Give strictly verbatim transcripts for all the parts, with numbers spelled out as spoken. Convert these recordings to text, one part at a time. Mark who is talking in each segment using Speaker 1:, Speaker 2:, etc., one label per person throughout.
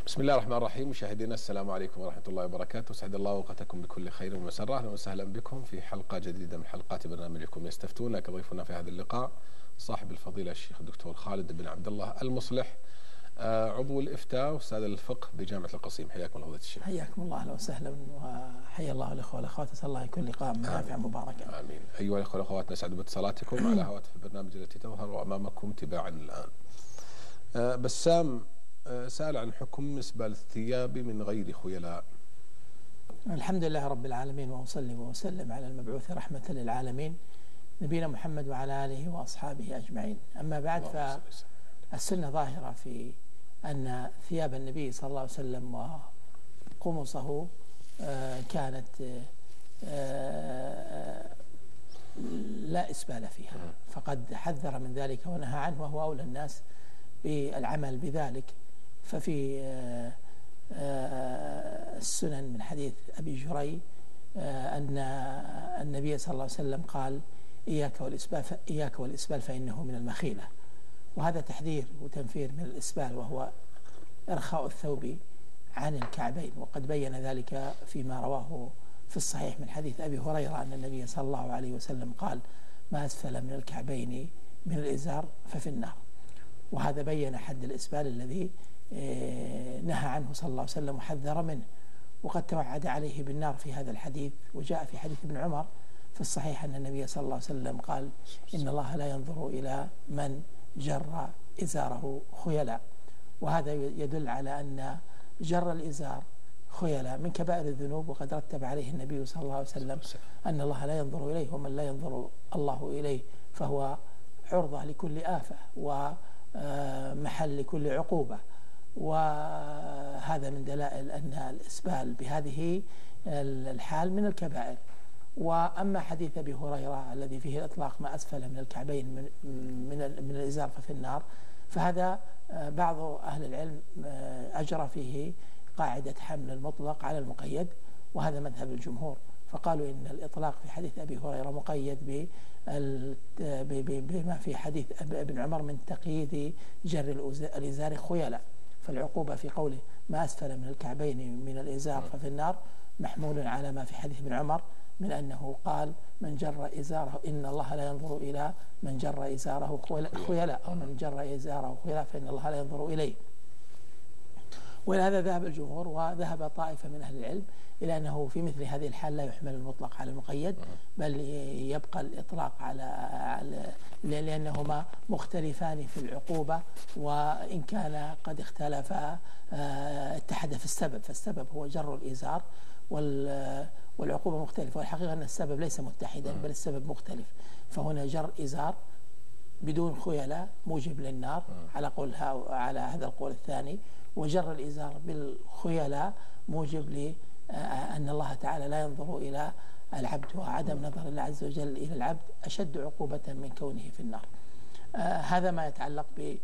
Speaker 1: بسم الله الرحمن الرحيم. مشاهدينا السلام عليكم ورحمة الله وبركاته، سعد الله اوقاتكم بكل خير ومسرة. اهلا وسهلا بكم في حلقة جديدة من حلقات برنامجكم يستفتون. كضيفنا في هذا اللقاء صاحب الفضيلة الشيخ الدكتور خالد بن عبد الله المصلح، عضو الإفتاء وأستاذ الفقه بجامعة القصيم. حياكم الله فضيلة الشيخ.
Speaker 2: حياكم الله، اهلا وسهلا، وحيا الله الاخوه والاخوات، اسال الله يكون لقاء نافع مباركا.
Speaker 1: امين. ايها الاخوه والاخوات، نسعد باتصالاتكم على هواتف البرنامج التي تظهر امامكم تباعا الان. أه بسام أه سأل عن حكم اسبال الثياب من غير خيلاء.
Speaker 2: الحمد لله رب العالمين، واصلي واسلم على المبعوث رحمه للعالمين نبينا محمد وعلى اله واصحابه اجمعين. اما بعد، فالسنه ظاهره في أن ثياب النبي صلى الله عليه وسلم وقمصه كانت لا إسبال فيها، فقد حذر من ذلك ونهى عنه، وهو أولى الناس بالعمل بذلك. ففي السنن من حديث أبي جري أن النبي صلى الله عليه وسلم قال: إياك والإسبال إياك والإسبال فإنه من المخيلة. وهذا تحذير وتنفير من الإسبال، وهو إرخاء الثوب عن الكعبين. وقد بين ذلك فيما رواه في الصحيح من حديث أبي هريرة أن النبي صلى الله عليه وسلم قال: ما أسفل من الكعبين من الإزار ففي النار. وهذا بين حد الإسبال الذي نهى عنه صلى الله عليه وسلم وحذر منه، وقد توعد عليه بالنار في هذا الحديث. وجاء في حديث ابن عمر في الصحيح أن النبي صلى الله عليه وسلم قال: إن الله لا ينظر إلى من جر إزاره خيلاء. وهذا يدل على أن جر الإزار خيلاء من كبائر الذنوب، وقد رتب عليه النبي صلى الله عليه وسلم أن الله لا ينظر إليه، ومن لا ينظر الله إليه فهو عرضة لكل آفة ومحل لكل عقوبة. وهذا من دلائل أن الإسبال بهذه الحال من الكبائر. وأما حديث أبي هريرة الذي فيه الإطلاق ما أسفل من الكعبين من من, من الإزار ففي النار، فهذا بعض أهل العلم أجرى فيه قاعدة حمل المطلق على المقيد، وهذا مذهب الجمهور. فقالوا إن الإطلاق في حديث أبي هريرة مقيد بما في حديث ابن عمر من تقييد جر الإزار خيلاء. فالعقوبة في قوله ما أسفل من الكعبين من الإزار ففي النار محمول على ما في حديث ابن عمر من أنه قال: من جر إزاره إن الله لا ينظر إلى من جر إزاره خيلاء، أو من جر إزاره خيلاء فإن الله لا ينظر إليه. وإلى هذا ذهب الجمهور، وذهب طائفة من أهل العلم إلى أنه في مثل هذه الحال لا يحمل المطلق على المقيد، بل يبقى الإطلاق على, على لأنهما مختلفان في العقوبة، وإن كان قد اختلفا اتحد في السبب، فالسبب هو جر الإزار والعقوبة مختلفة. والحقيقة أن السبب ليس متحدا، بل السبب مختلف. فهنا جر إزار بدون خيلاء موجب للنار على قول على هذا القول الثاني، وجر الإزار بالخيلاء موجب لأن الله تعالى لا ينظر إلى العبد، وعدم نظر الله عز وجل إلى العبد أشد عقوبة من كونه في النار. آه هذا ما يتعلق ب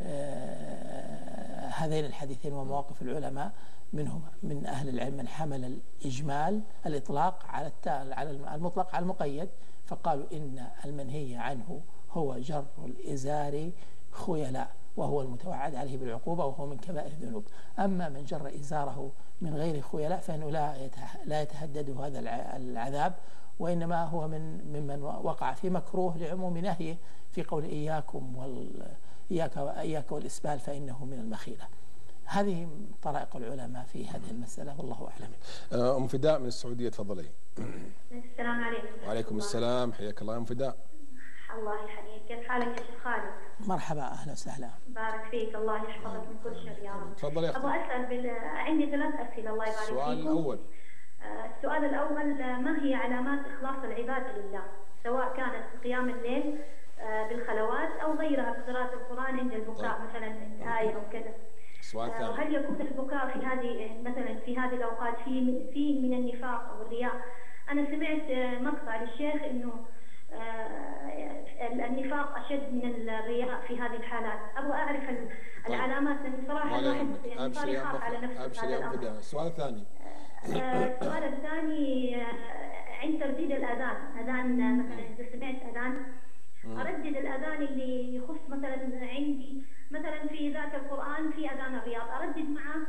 Speaker 2: آه هذين الحديثين ومواقف العلماء منهما. من أهل العلم من حمل الإجمال الإطلاق على على المطلق على المقيد، فقالوا إن المنهي عنه هو جر الإزار خيلاء، وهو المتوعد عليه بالعقوبة، وهو من كبائر الذنوب. أما من جر إزاره من غير خيلاء فإنه لا لا يتهدده هذا العذاب، وإنما هو من ممن وقع في مكروه لعموم نهيه في قول إياكم وال إياك إياك والإسبال فإنه من المخيلة. هذه طرائق العلماء في هذه المسألة، والله أعلم.
Speaker 1: أم فداء من السعودية، تفضلي.
Speaker 3: السلام عليكم.
Speaker 1: وعليكم السلام، حياك الله أم فداء.
Speaker 3: الله يحييك، كيف حالك يا شيخ خالد؟
Speaker 2: مرحبا، أهلا وسهلا.
Speaker 3: بارك فيك، الله يحفظك من كل شر يا رب.
Speaker 1: تفضلي يا أختي.
Speaker 3: أبغى أسأل بال... عندي ثلاث أسئلة الله يبارك فيكم.
Speaker 1: السؤال الأول.
Speaker 3: السؤال الأول: ما هي علامات إخلاص العبادة لله، سواء كانت قيام الليل بالخلوات أو غيرها في قراءة القرآن عند البكاء مثلا آية أو كذا.
Speaker 1: السؤال الثاني:
Speaker 3: وهل يكون البكاء في هذه مثلا في هذه الأوقات في في من النفاق أو الرياء؟ أنا سمعت مقطع للشيخ إنه النفاق أشد من الرياء في هذه الحالات. أبغى أعرف العلامات، لأن صراحة الواحد صار يخاف على نفسه.
Speaker 1: أبشر يا أم فداء. السؤال الثاني:
Speaker 3: السؤال الثاني عند ترديد الأذان، أذان مثلا إذا سمعت أذان أردد الأذان اللي يخص مثلا عندي مثلا في ذاك القرآن في أذان الرياض، أردد معه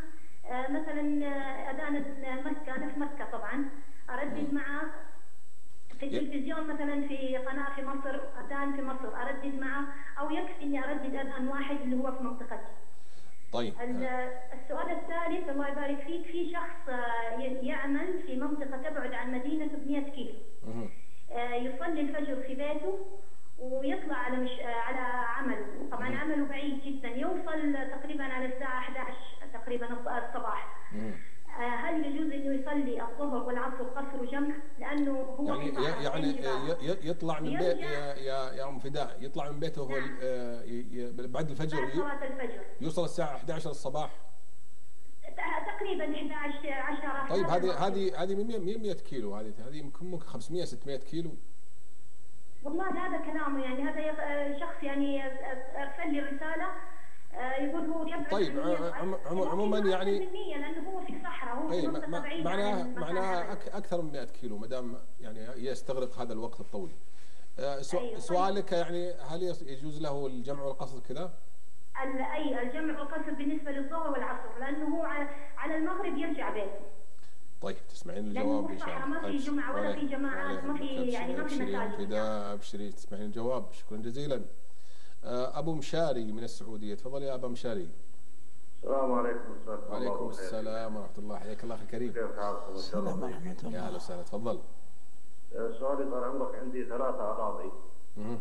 Speaker 3: آه، مثلا آه، اذان مكه، انا في مكه طبعا اردد معه في التلفزيون، مثلا في قناه في مصر اذان في مصر اردد معه، او يكفي اني اردد اذان واحد اللي هو في منطقتي.
Speaker 1: طيب
Speaker 3: السؤال الثالث الله يبارك فيك، في شخص يعمل في منطقة تبعد عن مدينة ب مئة كيلو، يصلي الفجر في بيته ويطلع على مش على عمله، طبعا عمله بعيد جدا، يوصل تقريبا على الساعة أحد عشر تقريبا الصباح. هل يجوز انه يصلي الظهر والعصر قصر جمع؟ لانه هو
Speaker 1: يعني يعني يطلع من بيت يا يا يا ام فداء، يطلع من بيته هو نعم. بعد الفجر،
Speaker 3: بعد صلاة الفجر
Speaker 1: يوصل الساعة أحد عشر الصباح
Speaker 3: تقريبا أحد عشر عشرة.
Speaker 1: طيب هذه هذه هذه من مئة كيلو، هذه هذه يمكن ممكن خمسمئة ستمئة كيلو.
Speaker 3: والله هذا كلامه، يعني هذا شخص يعني ارسل لي رسالة يقول هو يبعد.
Speaker 1: طيب عموما يعني
Speaker 3: لانه هو في صحراء، هو في منطقه بعيده،
Speaker 1: معناها معناها اكثر من مئة كيلو ما دام يعني يستغرق هذا الوقت الطويل. أيوة. سؤالك يعني هل يجوز له الجمع والقصر كذا؟
Speaker 3: اي الجمع والقصر بالنسبه للظهر والعصر، لانه هو على المغرب يرجع بيته.
Speaker 1: طيب تسمعين الجواب ان شاء الله.
Speaker 3: ما في جمعه ولا في جماعات، ما في يعني ما في مساجد.
Speaker 1: كذا ابشري تسمعين الجواب. شكرا جزيلا. أبو مشاري من السعودية، تفضل يا أبا مشاري.
Speaker 4: السلام عليكم.
Speaker 1: وعليكم السلام ورحمة الله، حياك الله أخي الكريم.
Speaker 4: كيف حالكم؟
Speaker 2: السلام ورحمة الله.
Speaker 1: يا أهلا وسهلا، تفضل.
Speaker 4: سؤالي طال عمرك، عندي ثلاثة أراضي. اها.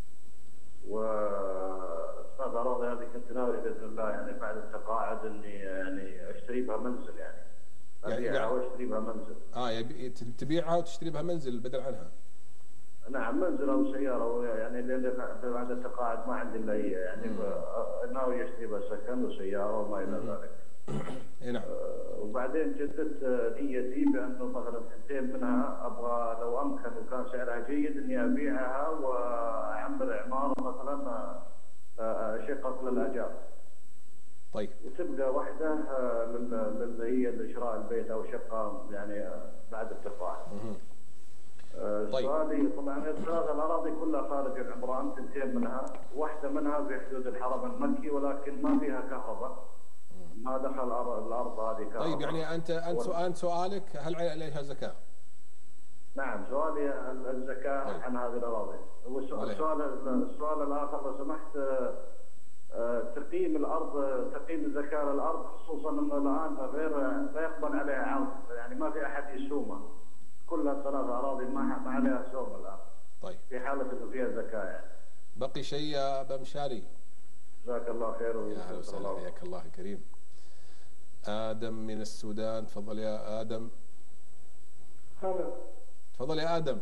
Speaker 4: والثلاث أراضي هذه كنت ناوي بإذن الله يعني بعد التقاعد إني يعني أشتري بها منزل، يعني أبيعها يعني وأشتري بها منزل.
Speaker 1: آه يبي تبيعها وتشتري بها منزل بدل عنها.
Speaker 4: نعم منزل او سياره، يعني لان بعد التقاعد ما عندي الا هي، يعني ناوي اشتري بس سكن وسياره وما الى ذلك.
Speaker 1: اي نعم.
Speaker 4: وبعدين جددت نيتي بانه مثلا ثنتين منها ابغى لو امكن وكان سعرها جيد اني ابيعها واعمر عماره مثلا شقق للاجار.
Speaker 1: طيب.
Speaker 4: وتبقى واحده اللي هي لشراء البيت او شقه يعني بعد التقاعد.
Speaker 1: طيب.
Speaker 4: سؤالي طبعا الثلاث الاراضي كلها خارج العمران، ثنتين منها، واحده منها في حدود الحرم المكي ولكن ما فيها كهرباء، ما دخل الارض هذه كهرباء.
Speaker 1: طيب يعني انت انت سؤال سؤالك هل عليها زكاه؟
Speaker 4: نعم سؤالي الزكاه طيب. عن هذه الاراضي. والسؤال السؤال الاخر لو سمحت، تقييم الارض، تقييم الزكاه للارض، خصوصا انه الان غير لا يقبل عليها عرض، يعني ما في احد يسومها، كلها ثلاث اراضي ما ما عليها سوم الان.
Speaker 1: طيب.
Speaker 4: في حاله انه فيها زكاه يعني.
Speaker 1: بقي شيء يا ابا مشاري؟
Speaker 4: جزاك الله خير.
Speaker 1: يا اهلا وسهلا، حياك الله الكريم. ادم من السودان، تفضل يا ادم.
Speaker 5: هلا.
Speaker 1: تفضل يا ادم.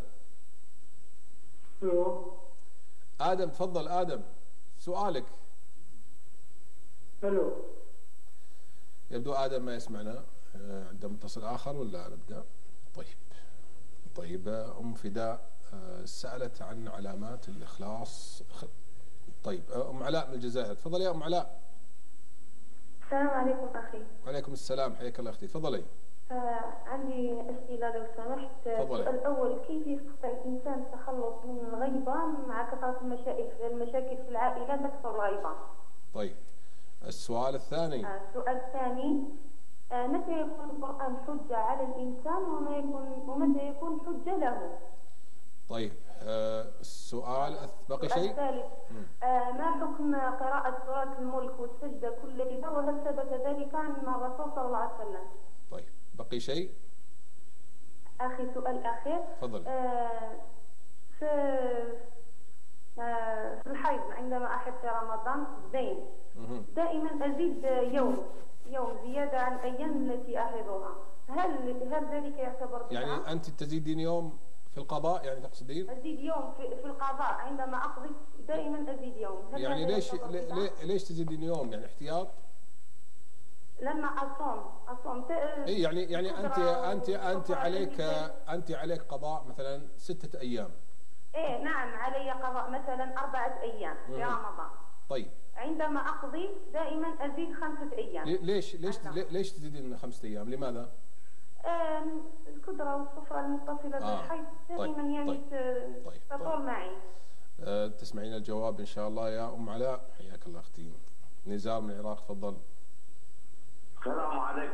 Speaker 5: الو.
Speaker 1: ادم تفضل ادم، سؤالك.
Speaker 5: الو.
Speaker 1: يبدو ادم ما يسمعنا، عنده متصل اخر ولا نبدا؟ طيب. طيب ام فداء سالت عن علامات الاخلاص. طيب ام علاء من الجزائر، تفضلي يا ام علاء.
Speaker 3: السلام عليكم اخي.
Speaker 1: وعليكم السلام، حياك الله اختي، تفضلي.
Speaker 3: آه عندي اسئله لو سمحت.
Speaker 1: تفضلي.
Speaker 3: السؤال الاول، كيف يستطيع الانسان التخلص من الغيبه مع كثره المشاكل المشاكل في العائله تكثر الغيبه؟
Speaker 1: طيب السؤال الثاني.
Speaker 3: آه السؤال الثاني، آه متى يكون القرآن حجة على الإنسان وما يكون ومتى يكون حجة له؟
Speaker 1: طيب آه السؤال بقي شيء؟
Speaker 3: الثالث، آه ما حكم قراءة سورة الملك والسجدة كل ليلة، وهل ثبت ذلك عن الرسول صلى الله عليه وسلم؟
Speaker 1: طيب بقي شيء؟
Speaker 3: أخي سؤال أخير.
Speaker 1: تفضل.
Speaker 3: آه في آه في الحيض عندما أحب في رمضان زين دائما أزيد يوم يوم زيادة عن الأيام التي أحضها، هل هل ذلك يعتبر بدعة؟
Speaker 1: يعني أنت تزيدين يوم في القضاء يعني تقصدين؟
Speaker 3: أزيد يوم في, في القضاء عندما أقضي دائما أزيد يوم. هل
Speaker 1: يعني ليش ليه ليش تزيدين يوم؟ يعني احتياط؟
Speaker 3: لما أصوم أصوم
Speaker 1: إيه يعني يعني أنت أنت أنت عليك أنت عليك قضاء مثلا ستة أيام.
Speaker 3: إيه نعم علي قضاء مثلا أربعة أيام في رمضان.
Speaker 1: طيب.
Speaker 3: عندما أقضي دائما أزيد خمسة أيام.
Speaker 1: ليش ليش ليش تزيدين خمسة أيام؟ لماذا؟
Speaker 3: القدرة والصفرة المتصلة آه. بالحيض دائما طيب. يعني طيب. طيب. تطول طيب. معي.
Speaker 1: أه تسمعين الجواب إن شاء الله يا أم علاء، حياك الله أختي. نزار من العراق، تفضل.
Speaker 4: السلام عليكم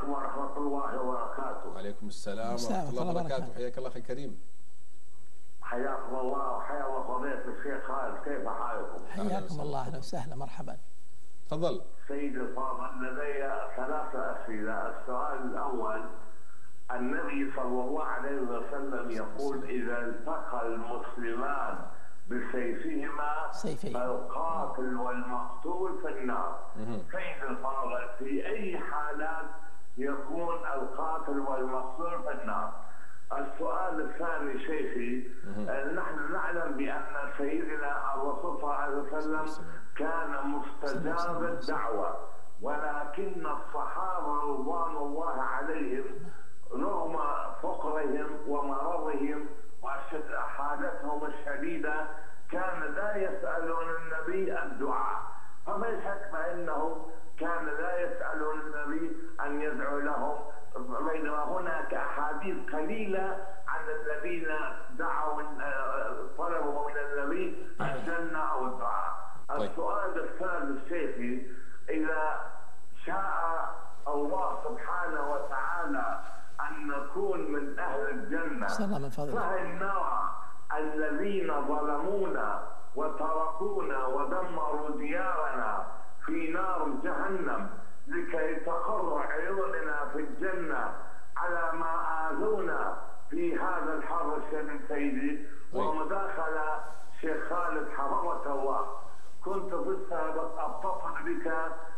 Speaker 6: عليكم ورحمة الله وبركاته.
Speaker 1: وعليكم السلام ورحمة الله وبركاته. حياك الله أخي الكريم.
Speaker 6: حياكم الله وحيا الله فضيلة الشيخ خالد، كيف حالكم؟
Speaker 2: حياكم الله، أهلا وسهلا، مرحبا.
Speaker 1: تفضل.
Speaker 6: سيدي الفاضل، لدي ثلاثة أسئلة. السؤال الأول: النبي صلى الله عليه وسلم يقول إذا التقى المسلمان بسيفهما فالقاتل والمقتول في النار. سيدي الفاضل، في أي حالات يكون القاتل والمقتول في النار؟ السؤال الثاني شيخي: نحن نعلم بأن سيدنا الرسول صلى الله عليه وسلم كان مستجاب الدعوة، ولكن الصحابة رضوان الله عليهم رغم فقرهم ومرضهم وحالتهم الشديدة كان لا يسألون النبي الدعاء، فما الحكمة أنهم كان لا يسألون النبي أن يدعو لهم، بينما هناك أحاديث قليلة عن الذين دعوا طلبوا من النبي الجنة أو الدعاء. السؤال الثالث شيخي: إذا شاء الله سبحانه وتعالى أن نكون من أهل الجنة، فهل نرى الذين ظلمونا وتركونا ودمروا ديارنا في نار جهنم لكي تقر عيوننا في الجنة على ما آذونا في هذا الحر الشديد سيدي؟ ومداخلة شيخ خالد حفظك الله، كنت في السابق أتصل بك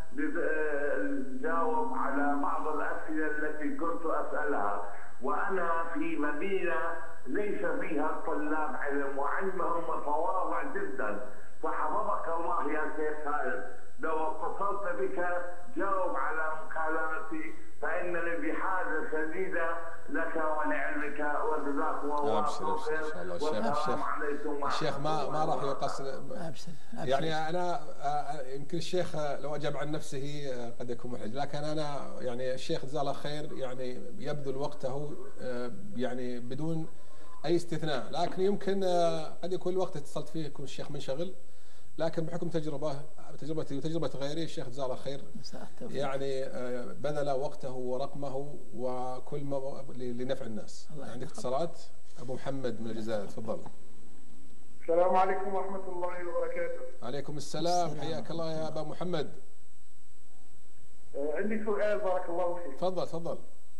Speaker 6: لتجاوب على بعض الأسئلة التي كنت أسألها، وأنا في مدينة ليس فيها طلاب علم وعلمهم متواضع جدا، فحفظك الله يا شيخ خالد لو اتصلت بك جاوب على مكالمتي، فإنني بحاجة شديدة لك ولعلمك، وجزاك الله خير.
Speaker 1: ان شاء الله. الشيخ الشيخ الشيخ ما ما راح يقصر.
Speaker 2: أبشر. أبشر.
Speaker 1: يعني انا يمكن الشيخ لو اجاب عن نفسه قد يكون محرج، لكن انا يعني الشيخ جزاه الله خير يعني يبذل وقته يعني بدون اي استثناء، لكن يمكن قد يكون الوقت اتصلت فيه يكون الشيخ منشغل، لكن بحكم تجربه تجربتي وتجربه غيري الشيخ جزاه الله خير يعني بذل وقته ورقمه وكل ما لنفع الناس. عندك اتصالات؟ ابو محمد من الجزائر، تفضل.
Speaker 5: السلام عليكم ورحمه الله وبركاته.
Speaker 1: عليكم السلام، حياك الله يا ابا محمد.
Speaker 5: عندي سؤال بارك الله فيك.
Speaker 1: تفضل تفضل.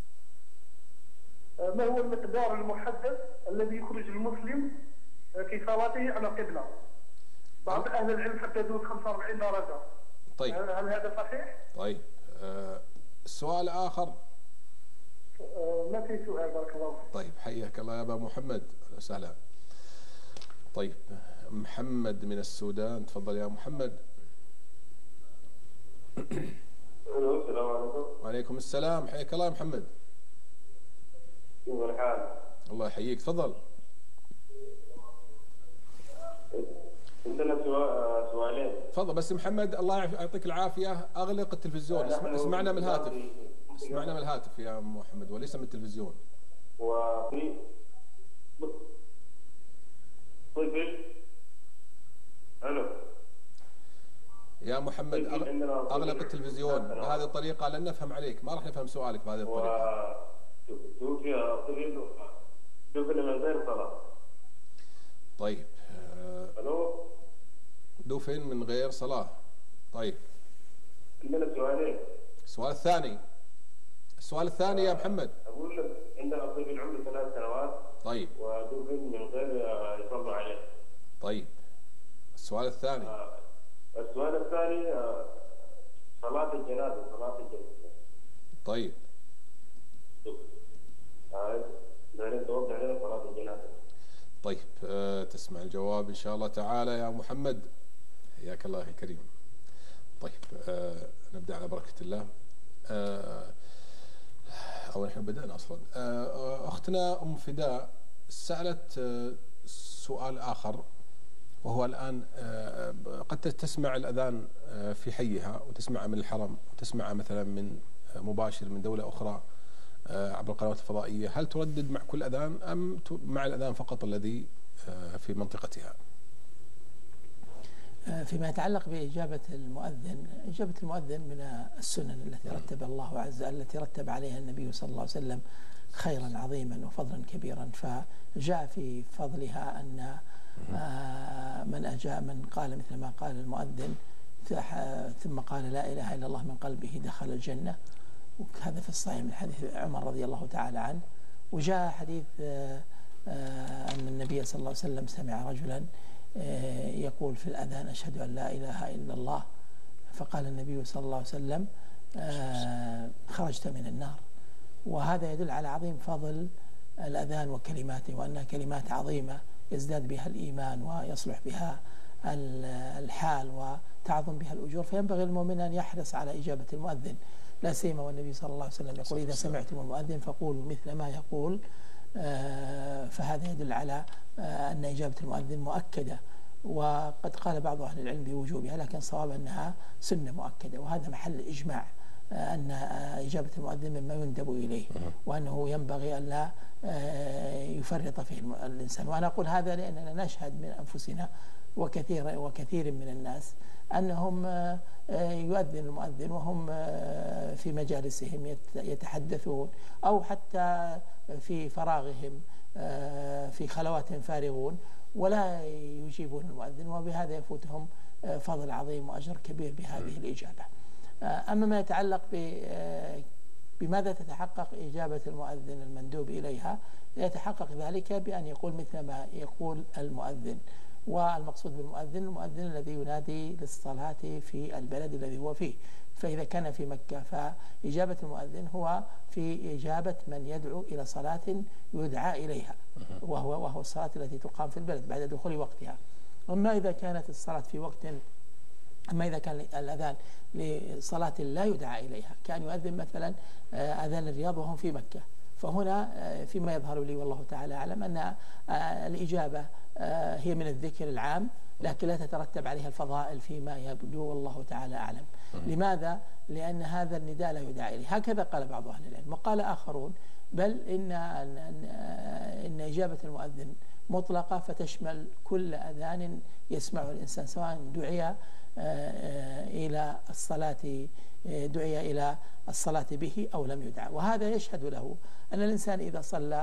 Speaker 5: ما هو المقدار المحدد الذي يخرج المسلم في صلاته على قبلة؟ بعض أهل العلم حتى يدوز خمسة وأربعين درجة.
Speaker 1: طيب
Speaker 5: هل هذا صحيح؟
Speaker 1: طيب أه السؤال آخر.
Speaker 5: أه ما في سؤال بارك الله فيك.
Speaker 1: طيب حياك الله يا أبا محمد، أهلا وسهلا. طيب محمد من السودان، تفضل يا محمد.
Speaker 7: السلام عليكم.
Speaker 1: وعليكم السلام، حياك الله يا محمد.
Speaker 7: كيف الحال؟
Speaker 1: الله يحييك، تفضل.
Speaker 7: عندنا سؤالين.
Speaker 1: تفضل بس محمد الله يعطيك العافية أغلق التلفزيون، اسمعنا من الهاتف. اسمعنا من الهاتف يا محمد وليس من التلفزيون.
Speaker 7: وفي طفل. الو
Speaker 1: يا محمد أغلق التلفزيون، بهذه الطريقة لن نفهم عليك، ما راح نفهم سؤالك بهذه الطريقة.
Speaker 7: توفي طفل توفي من غير صلاة.
Speaker 1: طيب
Speaker 7: الو
Speaker 1: دفن من غير صلاة. طيب
Speaker 7: عندنا سؤالين.
Speaker 1: السؤال الثاني السؤال الثاني يا محمد.
Speaker 7: أقول لك عندنا طفل عمره ثلاث سنوات.
Speaker 1: طيب
Speaker 7: ودفن من غير يصلوا عليه.
Speaker 1: طيب السؤال الثاني.
Speaker 7: آه. السؤال الثاني آه. صلاة الجنازة صلاة الجنازة.
Speaker 1: طيب
Speaker 7: آه. دايرين توضح لنا صلاة الجنازة.
Speaker 1: طيب أه تسمع الجواب إن شاء الله تعالى يا محمد، حياك الله أخي الكريم. طيب أه نبدأ على بركة الله. أه أو نحن بدأنا أصلا. أه أختنا أم فداء سألت أه سؤال آخر، وهو الآن أه قد تسمع الأذان أه في حيها وتسمعها من الحرم وتسمعها مثلا من مباشر من دولة أخرى عبر القنوات الفضائية، هل تردد مع كل أذان أم مع الأذان فقط الذي في منطقتها؟
Speaker 2: فيما يتعلق بإجابة المؤذن، إجابة المؤذن من السنن التي رتب الله عز وجل، التي رتب عليها النبي صلى الله عليه وسلم خيرا عظيما وفضلا كبيرا. فجاء في فضلها أن من أجاب من قال مثل ما قال المؤذن ثم قال لا إله إلا الله من قلبه دخل الجنة، وهذا في الصحيح من حديث عمر رضي الله تعالى عنه. وجاء حديث أن النبي صلى الله عليه وسلم سمع رجلا يقول في الأذان أشهد أن لا إله إلا الله، فقال النبي صلى الله عليه وسلم خرجت من النار. وهذا يدل على عظيم فضل الأذان وكلماته، وأنها كلمات عظيمة يزداد بها الإيمان ويصلح بها الحال وتعظم بها الأجور. فينبغي المؤمن أن يحرص على إجابة المؤذن، لا سيما والنبي صلى الله عليه وسلم يقول إذا سمعتم المؤذن فقولوا مثل ما يقول. فهذا يدل على أن إجابة المؤذن مؤكدة، وقد قال بعض أهل العلم بوجوبها، لكن الصواب أنها سنة مؤكدة، وهذا محل إجماع أن إجابة المؤذن مما يندب إليه، وأنه ينبغي أن لا يفرط فيه الإنسان. وأنا أقول هذا لأننا نشهد من أنفسنا وكثير وكثير من الناس أنهم يؤذن المؤذن وهم في مجالسهم يتحدثون، أو حتى في فراغهم في خلوات فارغون، ولا يجيبون المؤذن، وبهذا يفوتهم فضل عظيم وأجر كبير بهذه الإجابة. أما ما يتعلق بماذا تتحقق إجابة المؤذن المندوب إليها، يتحقق ذلك بأن يقول مثل ما يقول المؤذن. والمقصود بالمؤذن المؤذن الذي ينادي للصلاة في البلد الذي هو فيه. فإذا كان في مكة فإجابة المؤذن هو في إجابة من يدعو إلى صلاة يدعى إليها، وهو وهو الصلاة التي تقام في البلد بعد دخول وقتها. أما إذا كانت الصلاة في وقت أما إذا كان الأذان لصلاة لا يدعى إليها، كان يؤذن مثلا أذان الرياض وهم في مكة، فهنا فيما يظهر لي والله تعالى أعلم أن الإجابة هي من الذكر العام، لكن لا تترتب عليها الفضائل فيما يبدو والله تعالى أعلم. لماذا؟ لأن هذا النداء لا يدعى إليه، هكذا قال بعض أهل العلم. وقال آخرون بل إن, إن, إن إجابة المؤذن مطلقة فتشمل كل أذان يسمعه الإنسان، سواء دعي إلى الصلاة دعي إلى الصلاة به أو لم يدعى. وهذا يشهد له أن الإنسان إذا صلى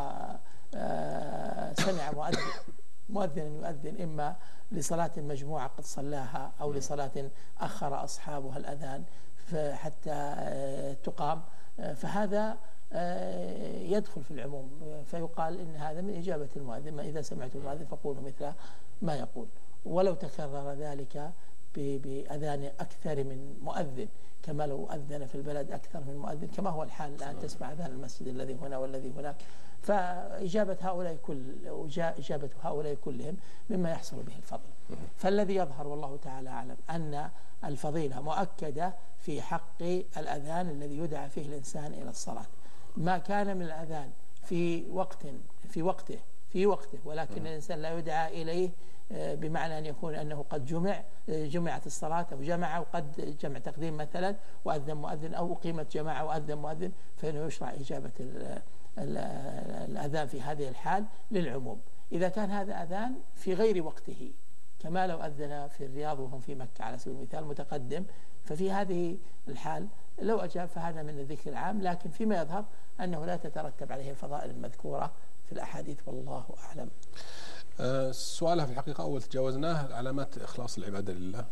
Speaker 2: وسمع مؤذن مؤذنا يؤذن إما لصلاة مجموعة قد صلاها أو لصلاة أخر أصحابها الأذان حتى تقام، فهذا يدخل في العموم، فيقال إن هذا من إجابة المؤذن. ما إذا سمعت المؤذن فقولوا مثل ما يقول، ولو تكرر ذلك بأذان أكثر من مؤذن، كما لو أذن في البلد أكثر من مؤذن، كما هو الحال الآن تسمع أذان المسجد الذي هنا والذي هناك. فإجابة هؤلاء كل إجابة هؤلاء كلهم مما يحصل به الفضل. فالذي يظهر والله تعالى أعلم أن الفضيلة مؤكدة في حق الأذان الذي يدعى فيه الإنسان إلى الصلاة. ما كان من الأذان في وقت في وقته في وقته ولكن الإنسان لا يدعى إليه، بمعنى أن يكون أنه قد جمع جمعت الصلاة أو جمع وقد جمع تقديم مثلا وأذن مؤذن، أو أقيمت جماعة وأذن مؤذن، فإنه يشرع إجابة الأذان في هذه الحال للعموم. إذا كان هذا أذان في غير وقته، كما لو أذن في الرياض وهم في مكة على سبيل المثال متقدم، ففي هذه الحال لو أجاب فهذا من الذكر العام، لكن فيما يظهر أنه لا تترتب عليه الفضائل المذكورة في الأحاديث والله أعلم.
Speaker 1: أه سؤالها في الحقيقة أول تجاوزناه، علامات إخلاص العبادة لله.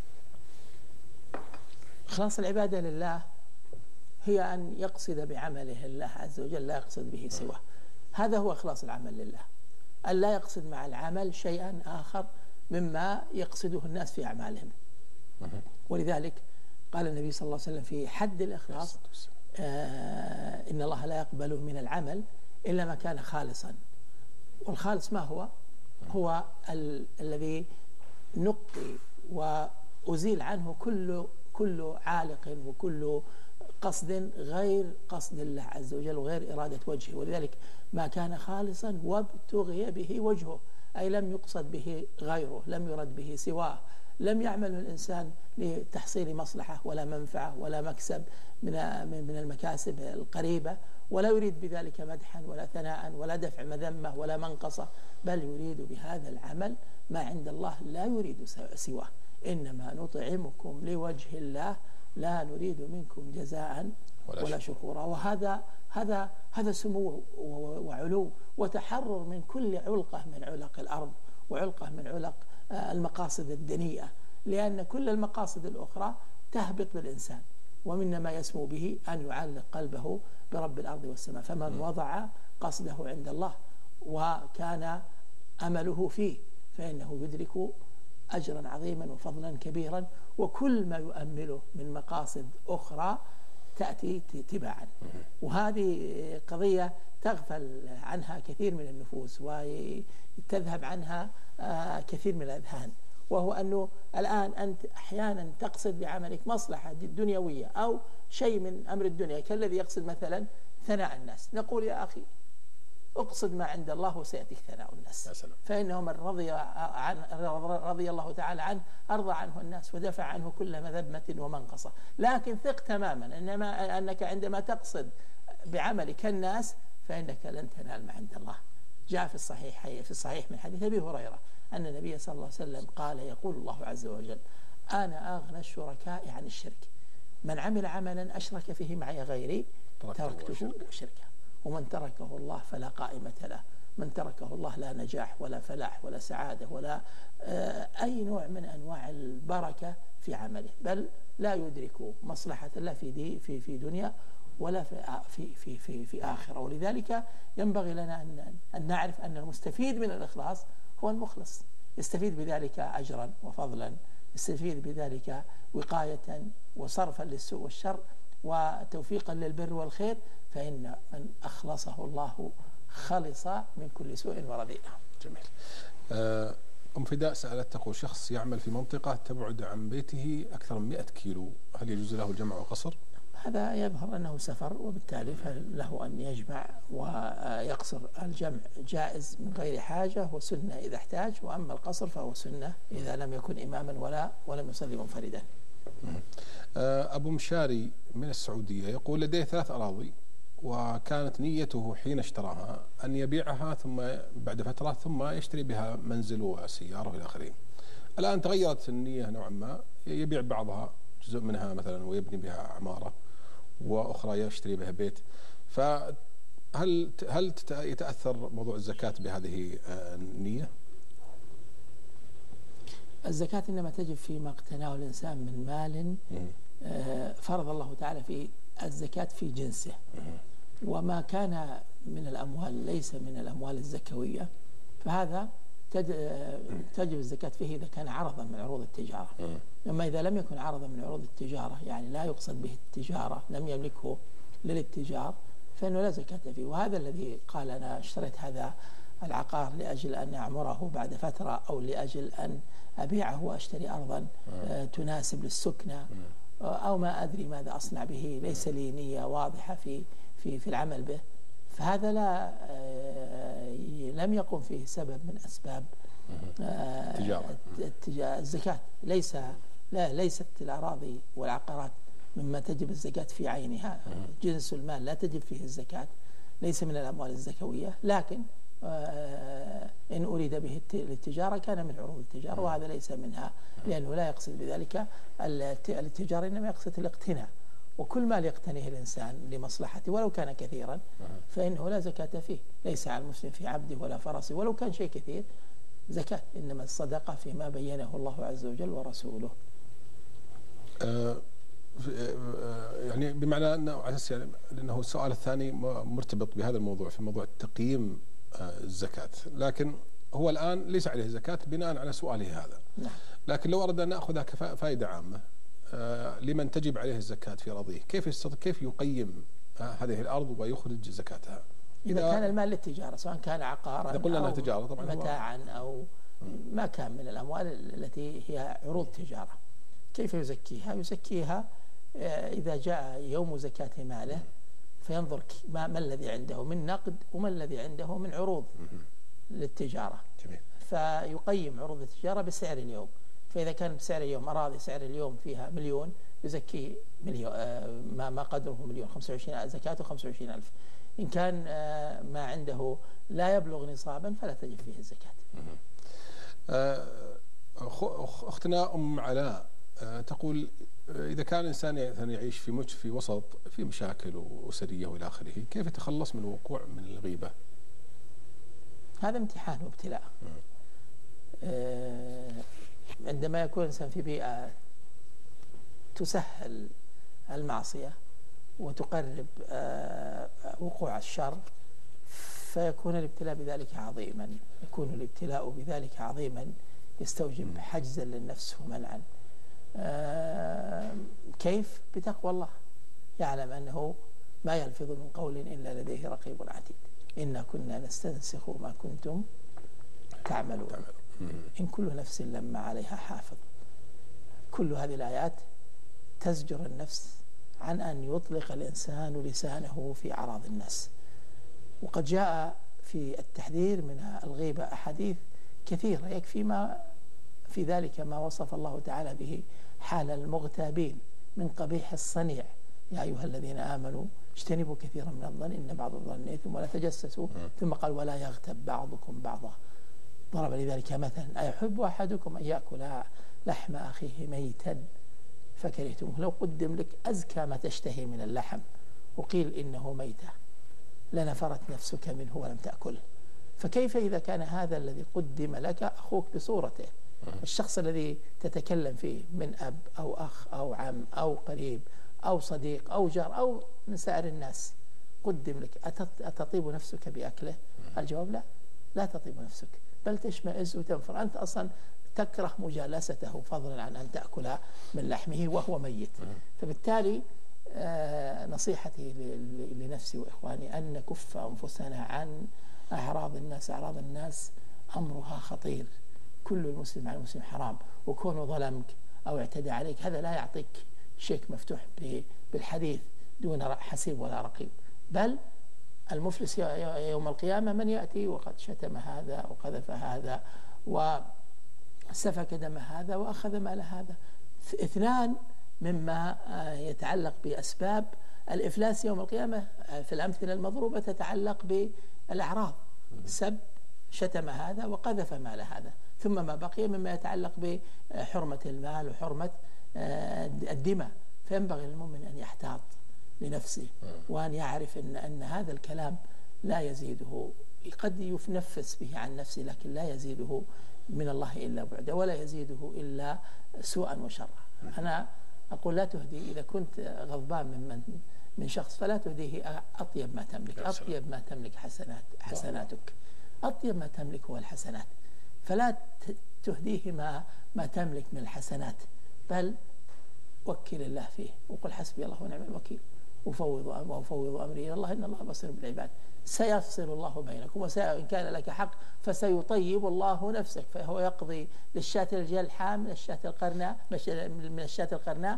Speaker 2: إخلاص العبادة لله هي أن يقصد بعمله الله عز وجل، لا يقصد به سواه. هذا هو إخلاص العمل لله، أن لا يقصد مع العمل شيئا آخر مما يقصده الناس في أعمالهم. ولذلك قال النبي صلى الله عليه وسلم في حد الإخلاص آه إن الله لا يقبل من العمل إلا ما كان خالصا. والخالص ما هو؟ هو ال الذي نقي وأزيل عنه كل كل عالق وكل قصد غير قصد الله عز وجل وغير إرادة وجهه. ولذلك ما كان خالصا وابتغي به وجهه، أي لم يقصد به غيره، لم يرد به سواه، لم يعمله الإنسان لتحصيل مصلحة ولا منفعة ولا مكسب من من المكاسب القريبة، ولا يريد بذلك مدحا ولا ثناء ولا دفع مذمة ولا منقصة، بل يريد بهذا العمل ما عند الله لا يريد سواه. إنما نطعمكم لوجه الله لا نريد منكم جزاء ولا, ولا شكورا. وهذا هذا هذا سمو وعلو وتحرر من كل علقة من علق الأرض وعلقة من علق المقاصد الدنيئة، لأن كل المقاصد الأخرى تهبط بالإنسان، ومن ما يسمو به أن يعلق قلبه برب الأرض والسماء. فمن وضع قصده عند الله وكان أمله فيه فإنه يدرك أجرا عظيما وفضلا كبيرا، وكل ما يؤمله من مقاصد أخرى تأتي تباعا. وهذه قضية تغفل عنها كثير من النفوس وتذهب عنها كثير من الأذهان، وهو أنه الآن أنت أحيانا تقصد بعملك مصلحة دنيوية أو شيء من أمر الدنيا، كالذي يقصد مثلا ثناء الناس. نقول يا أخي اقصد ما عند الله وسيأتيك ثناء الناس، فإنه من رضي عن رضي الله تعالى عنه أرضى عنه الناس ودفع عنه كل مذمة ومنقصة. لكن ثق تماما إنما أنك عندما تقصد بعملك الناس فإنك لن تنال ما عند الله. جاء في الصحيح في الصحيح من حديث أبي هريرة أن النبي صلى الله عليه وسلم قال: يقول الله عز وجل: أنا أغنى الشركاء عن الشرك، من عمل عملا أشرك فيه معي غيري تركته وشركه، ومن تركه الله فلا قائمة له، من تركه الله لا نجاح ولا فلاح ولا سعادة ولا أي نوع من أنواع البركة في عمله، بل لا يدرك مصلحة لا في دي في في دنيا ولا في في في في, في آخرة. ولذلك ينبغي لنا أن أن نعرف أن المستفيد من الإخلاص هو المخلص، يستفيد بذلك أجرا وفضلا، يستفيد بذلك وقاية وصرفا للسوء والشر وتوفيقا للبر والخير، فإن من أخلصه الله خلص من كل سوء ورذيلة.
Speaker 1: جميل. أم فداء سألت تقول: شخص يعمل في منطقة تبعد عن بيته أكثر من مئة كيلو، هل يجوز له الجمع وقصر؟
Speaker 2: هذا يظهر أنه سفر، وبالتالي له أن يجمع ويقصر. الجمع جائز من غير حاجة وسنة إذا احتاج، وأما القصر فهو سنة إذا لم يكن إماما ولا ولم يصلي منفردا.
Speaker 1: أبو مشاري من السعودية يقول: لديه ثلاث أراضي، وكانت نيته حين اشتراها أن يبيعها ثم بعد فترة ثم يشتري بها منزل وسيارة إلى آخره. الآن تغيرت النية نوعا ما، يبيع بعضها جزء منها مثلا ويبني بها عمارة، وأخرى يشتري بها بيت. فهل هل يتأثر موضوع الزكاة بهذه النية؟
Speaker 2: الزكاة إنما تجب فيما اقتناه الإنسان من مال فرض الله تعالى في الزكاة في جنسه، وما كان من الأموال ليس من الأموال الزكوية فهذا تجب الزكاة فيه إذا كان عرضا من عروض التجارة. أما إذا لم يكن عرضا من عروض التجارة، يعني لا يقصد به التجارة، لم يملكه للاتجار، فإنه لا زكاة فيه. وهذا الذي قال: أنا اشتريت هذا العقار لأجل أن أعمره بعد فترة، أو لأجل أن أبيعه وأشتري أرضا تناسب للسكنة، أو ما أدري ماذا أصنع به، ليس لي نية واضحة في في في العمل به، فهذا لا لم يقم فيه سبب من أسباب الزكاة. ليس لا ليست الأراضي والعقارات مما تجب الزكاة في عينها، جنس المال لا تجب فيه الزكاة، ليس من الأموال الزكوية، لكن إن أريد به التجارة كان من عروض التجارة، وهذا ليس منها، لأنه لا يقصد بذلك التجارة، إنما يقصد الاقتناء. وكل ما يقتنيه الإنسان لمصلحته ولو كان كثيرا فإنه لا زكاة فيه، ليس على المسلم في عبده ولا فرسه ولو كان شيء كثير زكاة، إنما الصدقة فيما بينه الله عز وجل ورسوله.
Speaker 1: أه يعني بمعنى أنه على أساس يعني لأنه السؤال الثاني مرتبط بهذا الموضوع في موضوع تقييم الزكاة، لكن هو الآن ليس عليه زكاة بناء على سؤاله هذا.
Speaker 2: نعم.
Speaker 1: لكن لو أردنا أن نأخذها كفائدة عامة لمن تجب عليه الزكاة في أراضيه، كيف كيف يقيم هذه الأرض ويخرج زكاتها؟
Speaker 2: إذا كان المال للتجارة، سواء كان عقارا
Speaker 1: إذا قلنا أنها تجارة طبعا
Speaker 2: متاعا أو ما كان من الأموال التي هي عروض تجارة، كيف يزكيها؟ يزكيها إذا جاء يوم زكاة ماله فينظر ما, ما الذي عنده من نقد وما الذي عنده من عروض للتجارة، فيقيم عروض التجارة بسعر اليوم، فإذا كان بسعر اليوم أراضي سعر اليوم فيها مليون يزكي مليون ما ما قدره مليون خمسة وعشرين زكاته خمسة وعشرين ألف. إن كان ما عنده لا يبلغ نصابا فلا تجب فيه الزكاة.
Speaker 1: أختنا أم علاء تقول إذا كان الإنسان يعيش في في وسط في مشاكل أسرية وإلى آخره، كيف يتخلص من الوقوع من الغيبة؟
Speaker 2: هذا امتحان وابتلاء. عندما يكون الإنسان في بيئة تسهل المعصية وتقرب وقوع الشر فيكون الابتلاء بذلك عظيما، يكون الابتلاء بذلك عظيما يستوجب حجزا للنفس ومنعا. كيف؟ بتقوى الله، يعلم أنه ما يلفظ من قول إلا لديه رقيب عتيد، إنا كنا نستنسخ ما كنتم تعملون إن كل نفس لما عليها حافظ. كل هذه الآيات تزجر النفس عن أن يطلق الإنسان لسانه في أعراض الناس. وقد جاء في التحذير من الغيبة أحاديث كثيرة، يكفي ما في ذلك ما وصف الله تعالى به حال المغتابين من قبيح الصنيع: يا أيها الذين آمنوا اجتنبوا كثيرا من الظن إن بعض الظن إثم ولا تجسسوا، ثم قال ولا يغتب بعضكم بعضا. ضرب لذلك مثلا: أيحب أحدكم أن يأكل لحم أخيه ميتا فكرهتموه، لو قدم لك أزكى ما تشتهي من اللحم وقيل إنه ميتة لنفرت نفسك منه ولم تأكله، فكيف إذا كان هذا الذي قدم لك أخوك بصورته، الشخص الذي تتكلم فيه من أب أو أخ أو عم أو قريب أو صديق أو جار أو من سائر الناس قدم لك، أتطيب نفسك بأكله؟ الجواب لا، لا تطيب نفسك، بل تشمئز وتنفر. أنت أصلا تكره مجالسته فضلا عن أن تأكل من لحمه وهو ميت. فبالتالي آه نصيحتي لنفسي وإخواني أن نكف أنفسنا عن أعراض الناس. أعراض الناس أمرها خطير، كل المسلم على المسلم حرام، وكونه ظلمك أو اعتدى عليك هذا لا يعطيك شيك مفتوح بالحديث دون حسيب ولا رقيب، بل المفلس يوم القيامة من يأتي وقد شتم هذا وقذف هذا وسفك دم هذا وأخذ مال هذا. اثنان مما يتعلق بأسباب الإفلاس يوم القيامة في الأمثلة المضروبة تتعلق بالأعراض: سب، شتم هذا وقذف مال هذا، ثم ما بقي مما يتعلق بحرمة المال وحرمة الدماء. فينبغي للمؤمن أن يحتاط لنفسه وأن يعرف أن, أن هذا الكلام لا يزيده، قد ينفس به عن نفسه لكن لا يزيده من الله إلا بعدا ولا يزيده إلا سوءا وشرا. أنا أقول لا تهدي، إذا كنت غضبان من, من من شخص فلا تهديه أطيب ما تملك، أطيب ما تملك حسنات حسناتك، أطيب ما تملك هو الحسنات، فلا تهديه ما ما تملك من الحسنات، بل وكل الله فيه وقل حسبي الله ونعم الوكيل وفوض وفوض أمري إلى الله إن الله بصير بالعباد. سيفصل الله بينكم، وإن كان لك حق فسيطيب الله نفسك، فهو يقضي للشاة الجلحاء من الشاة القرناء من الشاة القرناء،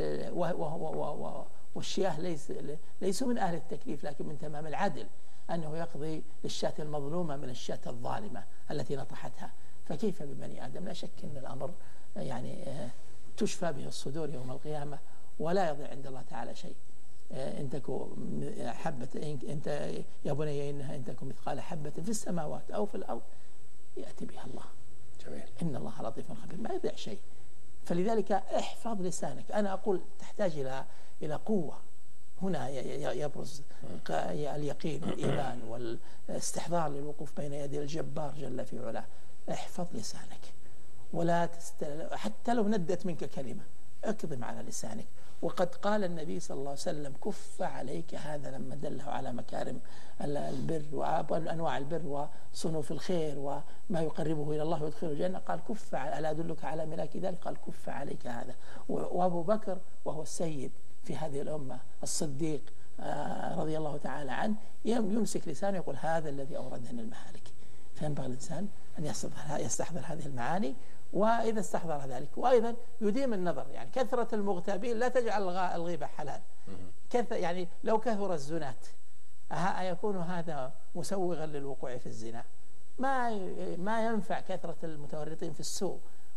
Speaker 2: والشياه ليس ليسوا من أهل التكليف لكن من تمام العدل أنه يقضي للشاة المظلومة من الشاة الظالمة التي نطحتها. فكيف ببني آدم؟ لا شك أن الأمر يعني تشفى به الصدور يوم القيامة ولا يضيع عند الله تعالى شيء. إن تكو حبة أنت يا بني إنها إن تكو مثقال حبة في السماوات أو في الأرض يأتي بها الله. جميل. إن الله لطيف خبير، ما يضيع شيء. فلذلك احفظ لسانك. أنا أقول تحتاج إلى إلى قوة. هنا يبرز اليقين والإيمان والاستحضار للوقوف بين يدي الجبار جل في علاه. احفظ لسانك ولا تست... حتى لو ندت منك كلمة اكظم على لسانك. وقد قال النبي صلى الله عليه وسلم كف عليك هذا لما دله على مكارم البر وأنواع البر وصنوف الخير وما يقربه إلى الله ويدخله الجنة، قال كف ألا أدلك على ملاك ذلك؟ قال كف عليك هذا. وأبو بكر وهو السيد في هذه الأمة الصديق رضي الله تعالى عنه يمسك لسانه يقول هذا الذي أوردني المهالك. فينبغي الإنسان أن يستحضر هذه المعاني، وإذا استحضر ذلك وأيضا يديم النظر. يعني كثرة المغتابين لا تجعل الغيبة حلال. كثر يعني لو كثر الزنات أيكون هذا مسوغا للوقوع في الزنا؟ ما ما ينفع كثرة المتورطين في السوء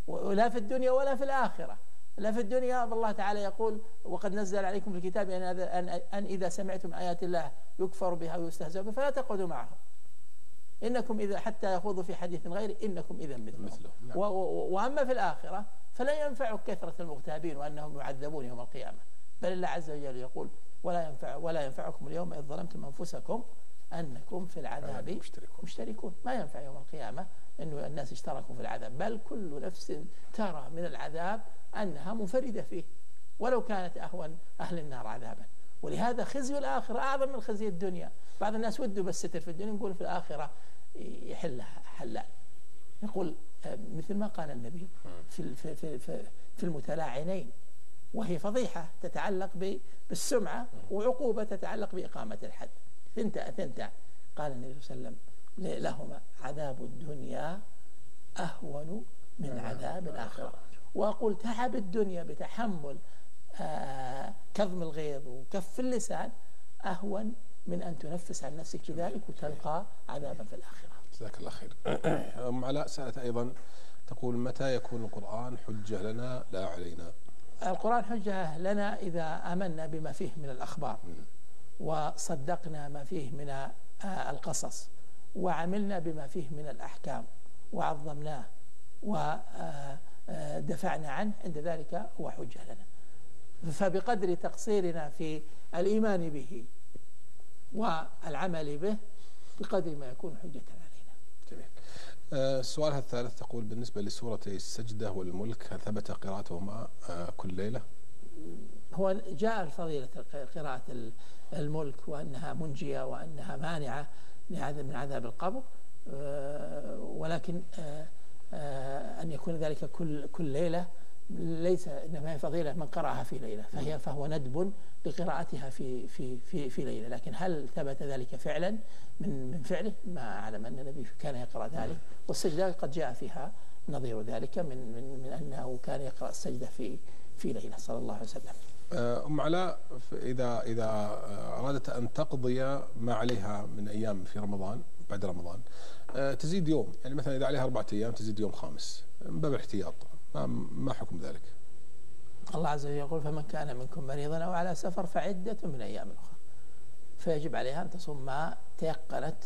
Speaker 2: ولا في الدنيا ولا في الآخرة. لا في الدنيا الله تعالى يقول وقد نزل عليكم في الكتاب أن, أن, أن إذا سمعتم آيات الله يكفر بها ويستهزأ بها فلا تقعدوا معهم إنكم إذا حتى يخوضوا في حديث غير إنكم إذا مثلهم. نعم. وأما في الآخرة فلا ينفع كثرة المغتابين وأنهم يعذبون يوم القيامة، بل الله عز وجل يقول ولا ينفع ولا ينفعكم اليوم إذ ظلمتم أنفسكم أنكم في العذاب مشتركون. مشتركون. ما ينفع يوم القيامة أنه الناس اشتركوا في العذاب، بل كل نفس ترى من العذاب أنها منفردة فيه ولو كانت أهون أهل النار عذابا. ولهذا خزي الآخرة أعظم من خزي الدنيا. بعض الناس ودوا بالستر في الدنيا، نقول في الآخرة يحلها حلال. يقول مثل ما قال النبي في في في في المتلاعنين، وهي فضيحة تتعلق بالسمعة وعقوبة تتعلق بإقامة الحد. ثنتا ثنتا قال النبي صلى الله عليه وسلم لهما عذاب الدنيا أهون من عذاب الآخرة. وأقول تعب الدنيا بتحمل آه كظم الغيظ وكف اللسان أهون من أن تنفس عن نفسك ذلك وتلقى عذابا في الآخرة.
Speaker 1: جزاك الله خير. أم علاء سألت أيضا تقول متى يكون القرآن حجة لنا لا علينا؟
Speaker 2: القرآن حجة لنا إذا آمنا بما فيه من الأخبار وصدقنا ما فيه من القصص وعملنا بما فيه من الأحكام وعظمناه ودفعنا عنه، عند ذلك هو حجة لنا. فبقدر تقصيرنا في الإيمان به والعمل به بقدر ما يكون حجة علينا.
Speaker 1: جميل. آه سؤالها الثالث تقول بالنسبة لسورتي السجدة والملك هل ثبت قراءتهما آه كل ليلة؟
Speaker 2: هو جاء الفضيلة قراءة الملك وأنها منجية وأنها مانعة من عذاب القبر، آه ولكن آه آه أن يكون ذلك كل كل ليلة ليس، إنما هي فضيلة من قرأها في ليلة، فهي فهو ندب لقراءتها في في في في ليلة. لكن هل ثبت ذلك فعلا من من فعله؟ ما أعلم أن النبي كان يقرأ ذلك، والسجدة قد جاء فيها نظير ذلك من من من أنه كان يقرأ السجدة في في ليلة صلى الله عليه وسلم.
Speaker 1: أم علاء إذا إذا أرادت أن تقضي ما عليها من أيام في رمضان بعد رمضان تزيد يوم، يعني مثلا إذا عليها أربعة أيام تزيد يوم خامس من باب الاحتياط، ما حكم ذلك؟
Speaker 2: الله عز وجل يقول فمن كان منكم مريضا أو على سفر فعدة من أيام أخرى، فيجب عليها أن تصوم ما تيقنت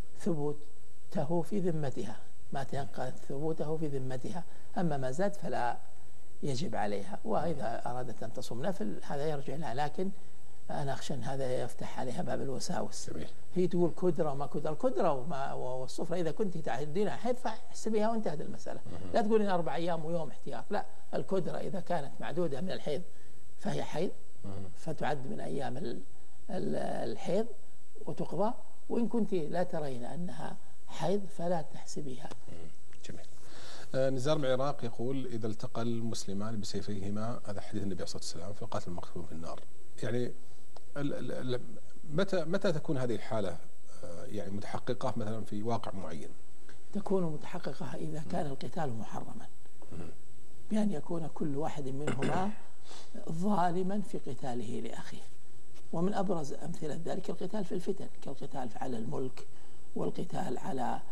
Speaker 2: ثبوته في ذمتها، ما تيقنت ثبوته في ذمتها، أما ما زاد فلا يجب عليها. وإذا أرادت أن تصوم نفل هذا يرجع لها، لكن أنا أخشى أن هذا يفتح عليها باب الوساوس. جميل. هي تقول كدرة وما كدرة، الكدرة وما والصفرة إذا كنت تعدينها حيض فاحسبيها وانتهت المسألة. لا تقول إن أربع أيام ويوم احتياط، لا، الكدرة إذا كانت معدودة من الحيض فهي حيض فتعد من أيام الحيض وتقضى، وإن كنت لا ترين أنها حيض فلا تحسبيها.
Speaker 1: جميل. آه نزار من العراق يقول إذا التقى المسلمان بسيفيهما، هذا حديث النبي صلى الله عليه وسلم، فالقاتل المقتول في النار، يعني ال ال متى متى تكون هذه الحالة آه يعني متحققة مثلا في واقع معين؟
Speaker 2: تكون متحققة إذا كان القتال محرما، بأن يكون كل واحد منهما ظالما في قتاله لأخيه. ومن أبرز أمثلة ذلك القتال في الفتن، كالقتال على الملك والقتال على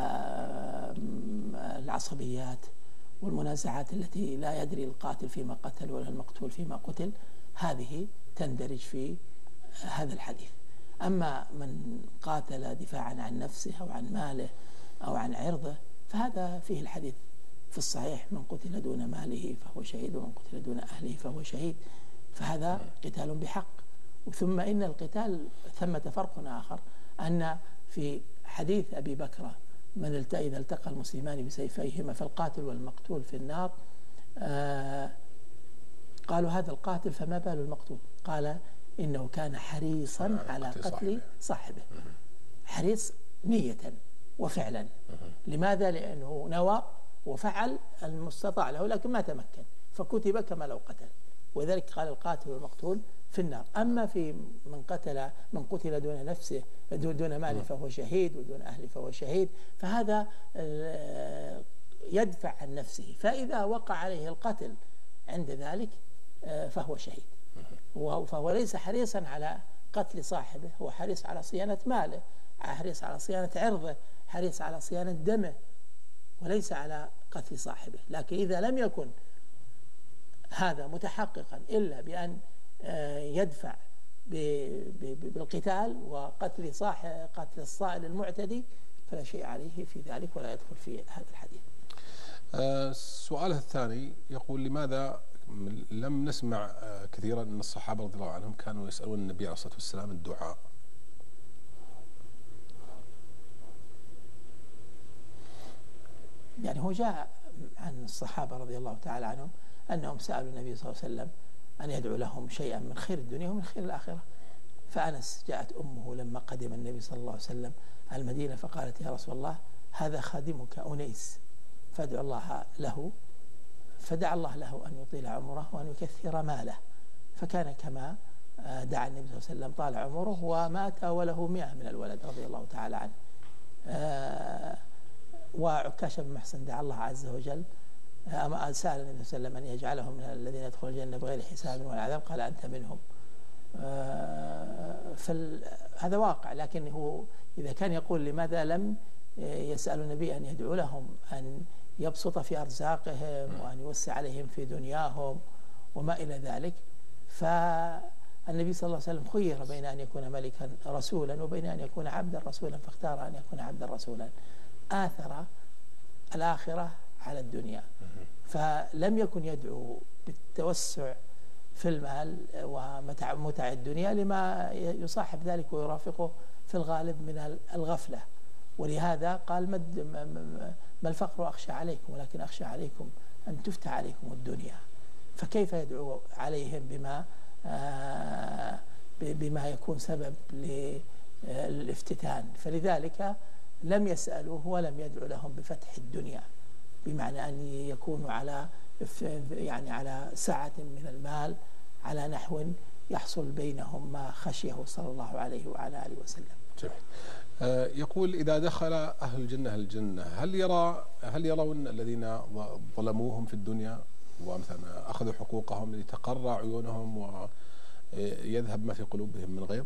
Speaker 2: العصبيات والمنازعات التي لا يدري القاتل فيما قتل ولا المقتول فيما قتل، هذه تندرج في هذا الحديث. أما من قاتل دفاعا عن نفسه أو عن ماله أو عن عرضه فهذا فيه الحديث في الصحيح من قتل دون ماله فهو شهيد ومن قتل دون أهله فهو شهيد، فهذا قتال بحق. ثم إن القتال ثمة فرق آخر، أن في حديث أبي بكر من التقى إذا التقى المسلمان بسيفيهما فالقاتل والمقتول في النار، آه قالوا هذا القاتل فما بال المقتول؟ قال إنه كان حريصا على قتل صاحبه، حريص نية وفعلا. لماذا؟ لأنه نوى وفعل المستطاع له لكن ما تمكن، فكتب كما لو قتل، وذلك قال القاتل والمقتول في النار. أما في من قتل من قتل دون نفسه دون ماله فهو شهيد ودون أهله فهو شهيد، فهذا يدفع عن نفسه، فإذا وقع عليه القتل عند ذلك فهو شهيد، فهو ليس حريصا على قتل صاحبه، هو حريص على صيانة ماله، حريص على صيانة عرضه، حريص على صيانة دمه، وليس على قتل صاحبه. لكن إذا لم يكن هذا متحققا إلا بأن يدفع بالقتال وقتل صاحب قتل الصائل المعتدي فلا شيء عليه في ذلك ولا يدخل في هذا الحديث.
Speaker 1: السؤال الثاني يقول: لماذا لم نسمع كثيرا أن الصحابة رضي الله عنهم كانوا يسألون النبي عليه الصلاة والسلام الدعاء؟
Speaker 2: يعني هو جاء عن الصحابة رضي الله تعالى عنهم أنهم سألوا النبي صلى الله عليه وسلم أن يدعو لهم شيئا من خير الدنيا ومن خير الآخرة. فأنس جاءت أمه لما قدم النبي صلى الله عليه وسلم المدينة فقالت: يا رسول الله هذا خادمك أنيس فادعو الله له. فدعا الله له أن يطيل عمره وأن يكثر ماله، فكان كما دعا النبي صلى الله عليه وسلم، طال عمره ومات وله مئة من الولد رضي الله تعالى عنه. وعكاشة بن محصن دعا الله عز وجل، أما سأل النبي صلى الله عليه وسلم أن يجعلهم من الذين يدخلون الجنة بغير حساب ولا عذاب، قال: أنت منهم. فهذا واقع. لكن هو إذا كان يقول لماذا لم يسأل النبي أن يدعو لهم أن يبسط في أرزاقهم وأن يوسع عليهم في دنياهم وما إلى ذلك، فالنبي صلى الله عليه وسلم خير بين أن يكون ملكا رسولا وبين أن يكون عبدا رسولا، فاختار أن يكون عبدا رسولا، آثر الآخرة على الدنيا. فلم يكن يدعو بالتوسع في المال ومتع الدنيا لما يصاحب ذلك ويرافقه في الغالب من الغفلة. ولهذا قال: ما الفقر أخشى عليكم ولكن أخشى عليكم أن تفتح عليكم الدنيا. فكيف يدعو عليهم بما بما يكون سبب للافتتان؟ فلذلك لم يسألوه ولم يدعو لهم بفتح الدنيا، بمعنى أن يكونوا على يعني على سعة من المال على نحو يحصل بينهم ما خشيه صلى الله عليه وعلى آله وسلم.
Speaker 1: جميل. يقول: إذا دخل أهل الجنة الجنة هل يرى هل يرون الذين ظلموهم في الدنيا ومثلا أخذوا حقوقهم لتقر عيونهم ويذهب ما في قلوبهم من غيظ؟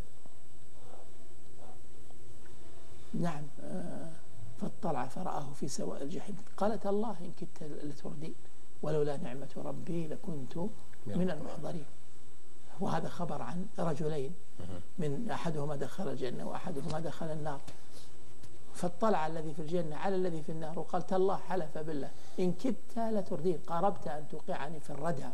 Speaker 2: نعم. فاطلع فرآه في سواء الجحيم قال: تالله إن كدت لتردين ولولا نعمة ربي لكنت من المحضرين. وهذا خبر عن رجلين، من أحدهما دخل الجنة وأحدهما دخل النار. فاطلع الذي في الجنة على الذي في النار وقال: تالله حلف بالله إن كدت لتردين، قاربت أن توقعني في الردى.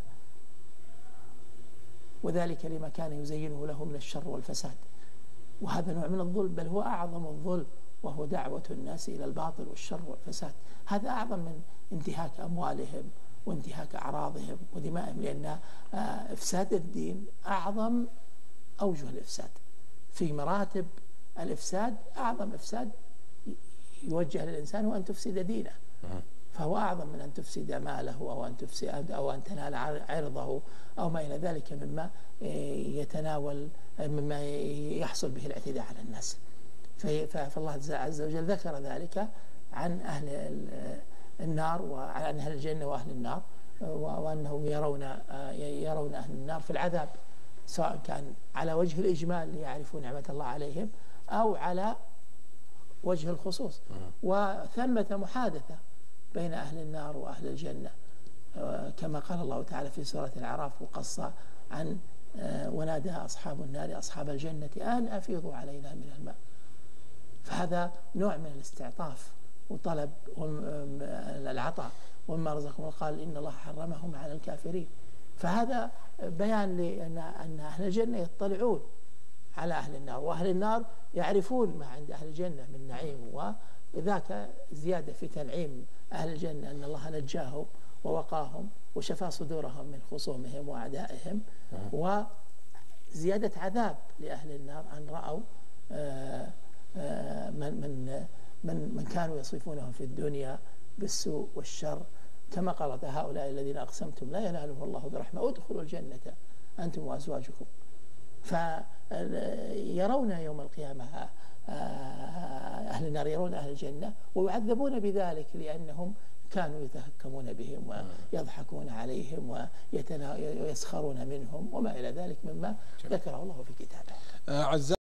Speaker 2: وذلك لما كان يزينه له من الشر والفساد. وهذا نوع من الظلم، بل هو أعظم الظلم، وهو دعوة الناس إلى الباطل والشر والفساد. هذا أعظم من انتهاك أموالهم وانتهاك أعراضهم ودمائهم، لأن إفساد الدين أعظم أوجه الإفساد. في مراتب الإفساد أعظم إفساد يوجه للإنسان هو أن تفسد دينه، فهو أعظم من أن تفسد ماله أو أن تفسد أو أن تنال عرضه أو ما إلى ذلك مما يتناول مما يحصل به الاعتداء على الناس. فالله عز وجل ذكر ذلك عن أهل النار وعن أهل الجنة وأهل النار، وأنهم يرون يرون أهل النار في العذاب، سواء كان على وجه الإجمال ليعرفوا نعمة الله عليهم أو على وجه الخصوص. وثمة محادثة بين أهل النار وأهل الجنة، كما قال الله تعالى في سورة الأعراف وقص عن ونادى أصحاب النار أصحاب الجنة أن أفيضوا علينا من الماء. فهذا نوع من الاستعطاف وطلب العطاء، ومما رزقهم قال إن الله حرمهم على الكافرين. فهذا بيان لأن أن أهل الجنة يطلعون على أهل النار، وأهل النار يعرفون ما عند أهل الجنة من نعيم، وذاك زيادة في تنعيم أهل الجنة أن الله نجاهم ووقاهم وشفى صدورهم من خصومهم وأعدائهم، وزيادة عذاب لأهل النار أن رأوا من من من من كانوا يصفونهم في الدنيا بالسوء والشر، كما قال هؤلاء الذين أقسمتم لا ينالهم الله برحمة ادخلوا الجنة أنتم وأزواجكم. فيرون يوم القيامة أهل النار يرون أهل الجنة ويعذبون بذلك لأنهم كانوا يتهكمون بهم ويضحكون عليهم ويسخرون منهم وما إلى ذلك مما ذكره الله في كتابه.